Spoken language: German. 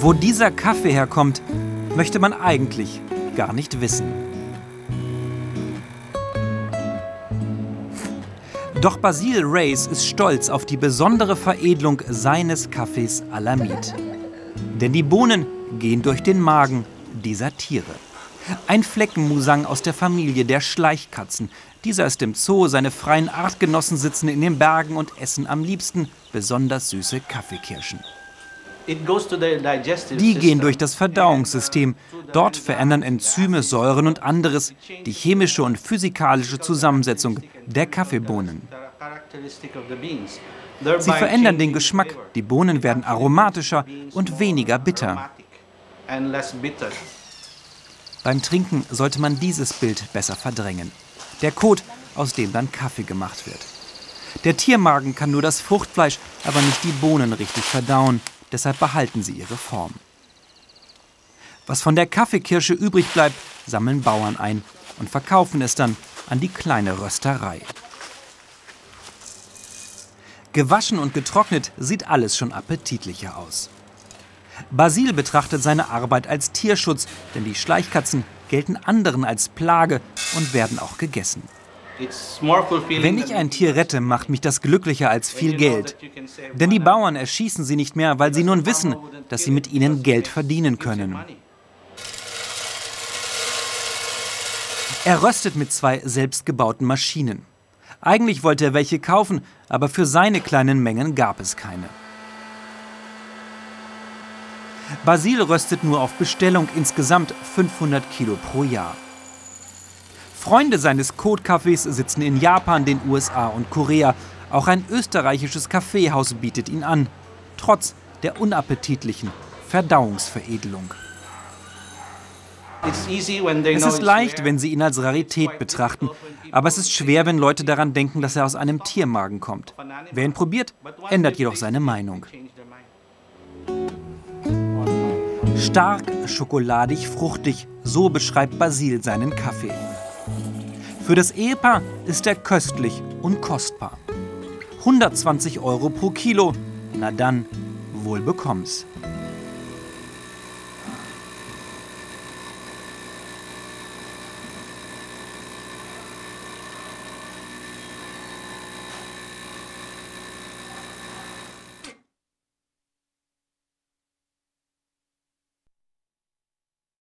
Wo dieser Kaffee herkommt, möchte man eigentlich gar nicht wissen. Doch Basil Reyes ist stolz auf die besondere Veredelung seines Kaffees Alamid. Denn die Bohnen gehen durch den Magen dieser Tiere. Ein Fleckenmusang aus der Familie der Schleichkatzen. Dieser ist im Zoo, seine freien Artgenossen sitzen in den Bergen und essen am liebsten besonders süße Kaffeekirschen. Die gehen durch das Verdauungssystem. Dort verändern Enzyme, Säuren und anderes die chemische und physikalische Zusammensetzung der Kaffeebohnen. Sie verändern den Geschmack. Die Bohnen werden aromatischer und weniger bitter. Beim Trinken sollte man dieses Bild besser verdrängen. Der Kot, aus dem dann Kaffee gemacht wird. Der Tiermagen kann nur das Fruchtfleisch, aber nicht die Bohnen richtig verdauen. Deshalb behalten sie ihre Form. Was von der Kaffeekirsche übrig bleibt, sammeln Bauern ein und verkaufen es dann an die kleine Rösterei. Gewaschen und getrocknet sieht alles schon appetitlicher aus. Basil betrachtet seine Arbeit als Tierschutz, denn die Schleichkatzen gelten anderen als Plage und werden auch gegessen. Wenn ich ein Tier rette, macht mich das glücklicher als viel Geld. Denn die Bauern erschießen sie nicht mehr, weil sie nun wissen, dass sie mit ihnen Geld verdienen können. Er röstet mit 2 selbstgebauten Maschinen. Eigentlich wollte er welche kaufen, aber für seine kleinen Mengen gab es keine. Basil röstet nur auf Bestellung insgesamt 500 Kilo pro Jahr. Freunde seines Kotkaffees sitzen in Japan, den USA und Korea. Auch ein österreichisches Kaffeehaus bietet ihn an, trotz der unappetitlichen Verdauungsveredelung. Es ist leicht, wenn Sie ihn als Rarität betrachten, aber es ist schwer, wenn Leute daran denken, dass er aus einem Tiermagen kommt. Wer ihn probiert, ändert jedoch seine Meinung. Stark, schokoladig, fruchtig, so beschreibt Basil seinen Kaffee. Für das Ehepaar ist er köstlich und kostbar. 120 € pro Kilo, na dann, wohl bekomm's.